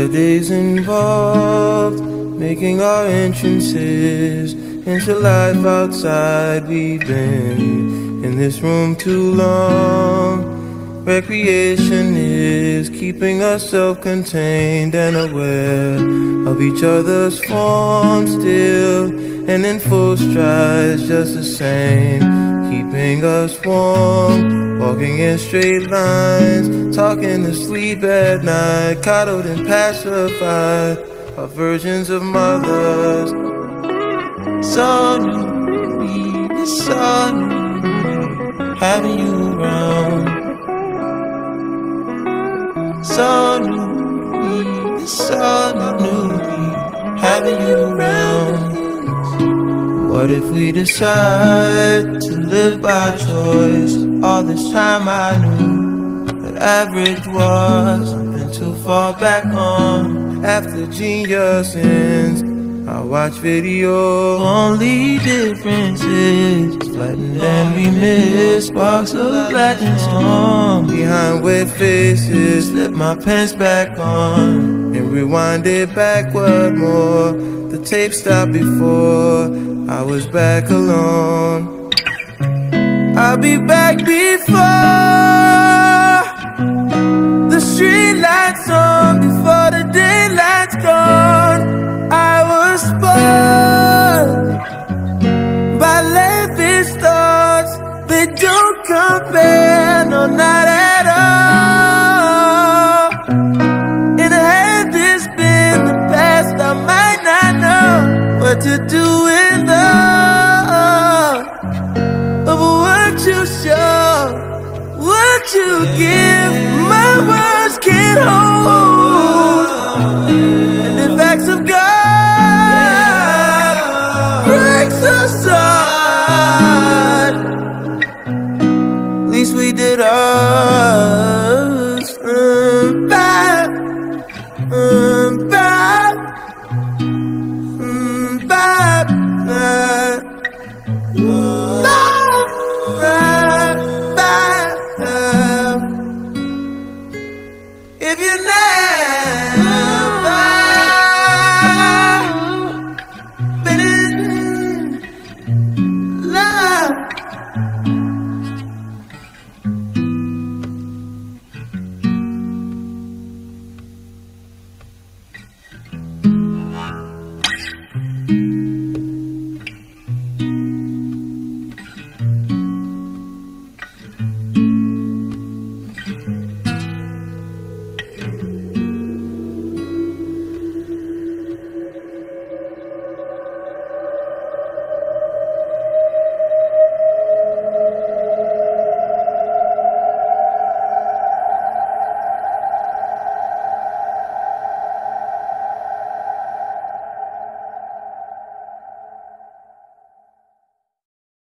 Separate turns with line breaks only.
Sad days involved, making our entrances into life outside. We've been in this room too long. Recreation is keeping us self-contained and aware of each other's form still, and in full strides just the same, keeping us warm, walking in straight lines, talking to sleep at night, coddled and pacified, our versions of mothers. So new, it's so new, having you around. So new, it's so new, having you around. What if we decide to live by choice? All this time I knew that average was something too far back on. After genius ends, I watch video. Only difference is flattened and we miss sparks of black and storm. Behind wet faces, slip my pants back on and rewind it backward more. The tape stopped before I was back alone. I'll be back before the street lights on.